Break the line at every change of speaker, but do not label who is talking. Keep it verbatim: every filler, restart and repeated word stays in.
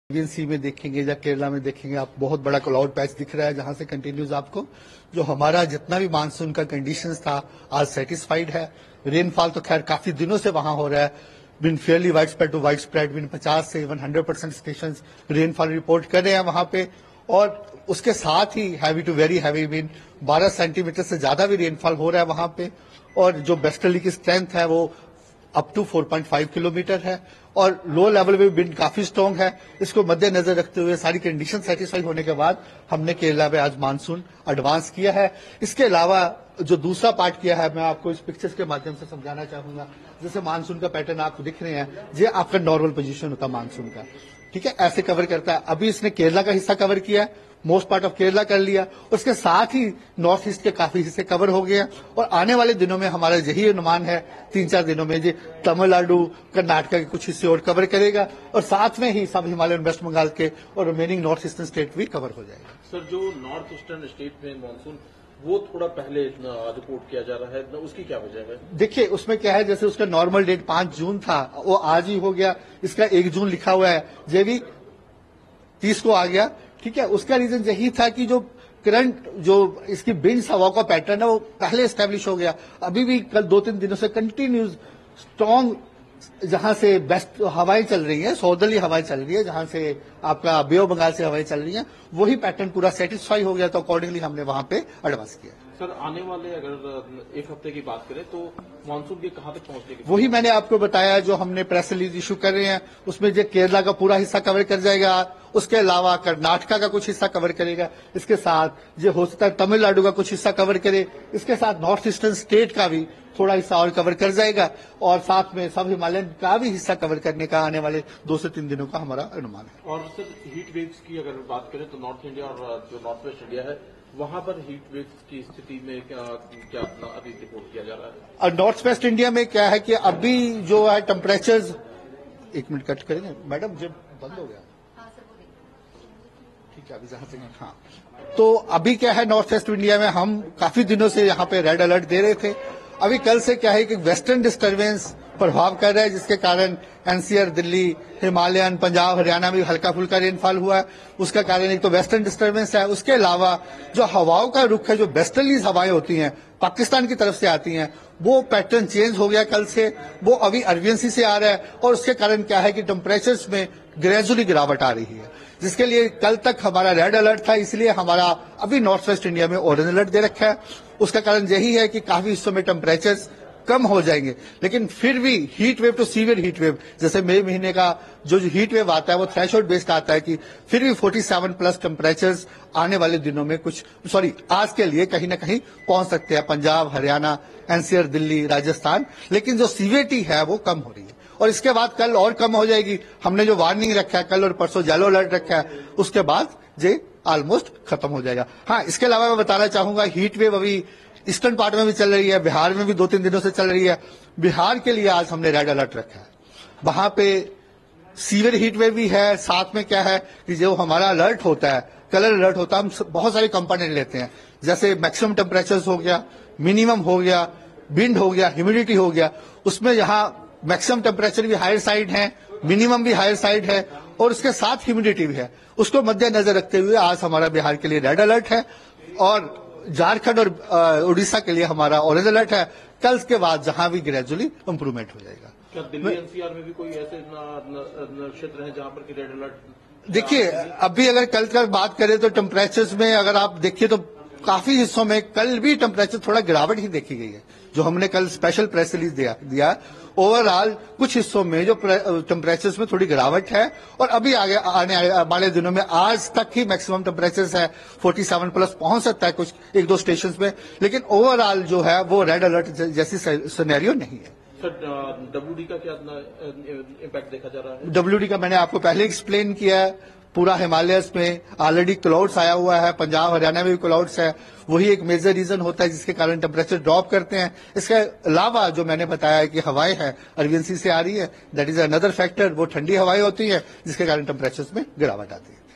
Arabian सी में देखेंगे या केरला में देखेंगे आप, बहुत बड़ा क्लाउड पैच दिख रहा है जहां से कंटिन्यूज आपको जो हमारा जितना भी मानसून का कंडीशंस था आज सेटिस्फाइड है। रेनफॉल तो खैर काफी दिनों से वहां हो रहा है, been fairly wide spread to wide spread, been पचास से even hundred percent station rainfall report कर रहे हैं वहां पे। और उसके साथ ही heavy to very heavy been बारह सेंटीमीटर से ज्यादा भी रेनफॉल हो रहा है वहां पे। और जो वेस्टर्ली की स्ट्रेंथ है वो अप टू चार पॉइंट पाँच किलोमीटर है और लो लेवल में विंड काफी स्ट्रांग है। इसको मद्देनजर रखते हुए सारी कंडीशन सेटिस्फाई होने के बाद हमने केरला में आज मानसून एडवांस किया है। इसके अलावा जो दूसरा पार्ट किया है मैं आपको इस पिक्चर्स के माध्यम से समझाना चाहूंगा। जैसे मानसून का पैटर्न आपको दिख रहे हैं, ये आपका नॉर्मल पोजीशन होता है मानसून का, ठीक है, ऐसे कवर करता है। अभी इसने केरला का हिस्सा कवर किया है, मोस्ट पार्ट ऑफ केरला कर लिया, उसके साथ ही नॉर्थ ईस्ट के काफी हिस्से कवर हो गए हैं। और आने वाले दिनों में हमारा यही अनुमान है, तीन चार दिनों में ये तमिलनाडु कर्नाटक के कुछ हिस्से और कवर करेगा और साथ में ही सब हिमालयन वेस्ट बंगाल के और रिमेनिंग नॉर्थ ईस्टर्न स्टेट भी कवर हो जाएगा।
सर, जो नॉर्थ ईस्टर्न स्टेट में मानसून वो थोड़ा पहले रिपोर्ट किया जा रहा है, उसकी क्या वजह है?
देखिए उसमें क्या है, जैसे उसका नॉर्मल डेट पांच जून था वो आज ही हो गया, इसका एक जून लिखा हुआ है, ये भी तीस को आ गया, ठीक है। उसका रीजन यही था कि जो करंट जो इसकी बिंड्स हवा का पैटर्न है वो पहले एस्टेब्लिश हो गया। अभी भी कल दो तीन दिनों से कंटिन्यूज स्ट्रॉन्ग जहां से बेस्ट हवाएं चल रही हैं, सौदर्ली हवाएं चल रही है, जहां से आपका बे ऑफ बंगाल से हवाएं चल रही हैं, वही पैटर्न पूरा सेटिस्फाई हो गया, तो अकॉर्डिंगली हमने वहां पे एडवांस किया।
सर, आने वाले अगर एक हफ्ते की बात करें तो मानसून के कहां तक पहुंचने की?
वही मैंने आपको बताया, जो हमने प्रेस रिलीज इशू कर रहे हैं उसमें जो केरला का पूरा हिस्सा कवर कर जाएगा, उसके अलावा कर्नाटका का कुछ हिस्सा कवर करेगा, इसके साथ जो हो सकता है तमिलनाडु का कुछ हिस्सा कवर करे, इसके साथ नॉर्थ ईस्टर्न स्टेट का भी थोड़ा हिस्सा और कवर कर जाएगा और साथ में सब हिमालयन का भी हिस्सा कवर करने का आने वाले दो से तीन दिनों का हमारा अनुमान है।
और सर, हीट वेव्स की अगर बात करें तो नॉर्थ इंडिया और जो नॉर्थ वेस्ट इंडिया है वहां पर हीट वेव्स की स्थिति में क्या क्या अभी रिपोर्ट किया जा रहा है?
और नॉर्थ वेस्ट इंडिया में क्या है कि अभी जो है टेम्परेचर, एक मिनट कट करेंगे मैडम, जब बंद हो गया, ठीक है, अभी जहां से, हाँ, तो अभी क्या है नॉर्थ वेस्ट इंडिया में हम काफी दिनों से यहाँ पे रेड अलर्ट दे रहे थे। अभी कल से क्या है कि वेस्टर्न डिस्टर्बेंस प्रभाव कर रहा है, जिसके कारण एनसीआर, दिल्ली, हिमालयन, पंजाब, हरियाणा में हल्का फुल्का रेनफॉल हुआ है। उसका कारण एक तो वेस्टर्न डिस्टर्बेंस है, उसके अलावा जो हवाओं का रुख है, जो वेस्टर्ली हवाएं होती हैं पाकिस्तान की तरफ से आती हैं, वो पैटर्न चेंज हो गया कल से, वो अभी अरबियन सी से आ रहा है और उसके कारण क्या है कि टेम्परेचर्स में ग्रेजुअली गिरावट आ रही है, जिसके लिए कल तक हमारा रेड अलर्ट था, इसलिए हमारा अभी नॉर्थ वेस्ट इंडिया में ऑरेंज अलर्ट दे रखा है। उसका कारण यही है कि काफी हिस्सों में टेम्परेचर्स कम हो जाएंगे, लेकिन फिर भी हीट वेव तो सीवियर हीट वेव, जैसे मई महीने का जो हीट वेव आता है वो थ्रेशोल्ड बेस्ड आता है कि फिर भी सैंतालीस प्लस टेम्परेचर्स आने वाले दिनों में कुछ सॉरी आज के लिए कहीं ना कहीं पहुंच सकते हैं पंजाब, हरियाणा, एनसीआर, दिल्ली, राजस्थान, लेकिन जो सीवियरिटी है वो कम हो रही है और इसके बाद कल और कम हो जाएगी। हमने जो वार्निंग रखा है कल और परसों येलो अलर्ट रखा है, उसके बाद ये ऑलमोस्ट खत्म हो जाएगा। हाँ, इसके अलावा मैं बताना चाहूंगा हीट वेव अभी ईस्टर्न पार्ट में भी चल रही है, बिहार में भी दो तीन दिनों से चल रही है। बिहार के लिए आज हमने रेड अलर्ट रखा है, वहां पे सीवियर हीट वेव भी है, साथ में क्या है कि जो हमारा अलर्ट होता है, कलर अलर्ट होता है, हम बहुत सारे कंपोनेंट लेते हैं, जैसे मैक्सिमम टेम्परेचर हो गया, मिनिमम हो गया, विंड हो गया, ह्यूमिडिटी हो गया। उसमें यहाँ मैक्सिमम टेम्परेचर भी हायर साइड है, मिनिमम भी हायर साइड है और उसके साथ ह्यूमिडिटी भी है। उसको मद्देनजर रखते हुए आज हमारा बिहार के लिए रेड अलर्ट है और झारखंड और उड़ीसा के लिए हमारा ऑरेंज अलर्ट है। कल के बाद जहां भी ग्रेजुअली इंप्रूवमेंट हो जाएगा।
क्या दिल्ली एनसीआर में भी कोई ऐसे क्षेत्र हैं जहां पर रेड अलर्ट?
देखिए अभी अगर कल का बात करें तो टेम्परेचर्स में अगर आप देखिए तो काफी हिस्सों में कल भी टेम्परेचर थोड़ा गिरावट ही देखी गई है, जो हमने कल स्पेशल प्रेस रिलीज दिया दिया ओवरऑल कुछ हिस्सों में जो टेम्परेचर्स में थोड़ी गिरावट है और अभी आगे आने वाले दिनों में आज तक ही मैक्सिमम टेम्परेचर्स है सैंतालीस प्लस पहुंच सकता है कुछ एक दो स्टेशन में, लेकिन ओवरऑल जो है वो रेड अलर्ट जैसी सिनेरियो नहीं है।
सर, डब्ल्यूडी का क्या इम्पैक्ट देखा जा रहा है?
डब्ल्यूडी का मैंने आपको पहले एक्सप्लेन किया है, पूरा हिमालयस में ऑलरेडी क्लाउड्स आया हुआ है, पंजाब हरियाणा में भी क्लाउड्स है, वही एक मेजर रीजन होता है जिसके कारण टेम्परेचर ड्रॉप करते हैं। इसके अलावा जो मैंने बताया है कि हवाएं हैं अरबियन सी से आ रही है, दैट इज अनदर फैक्टर, वो ठंडी हवाएं होती है जिसके कारण टेम्परेचर में गिरावट आती है।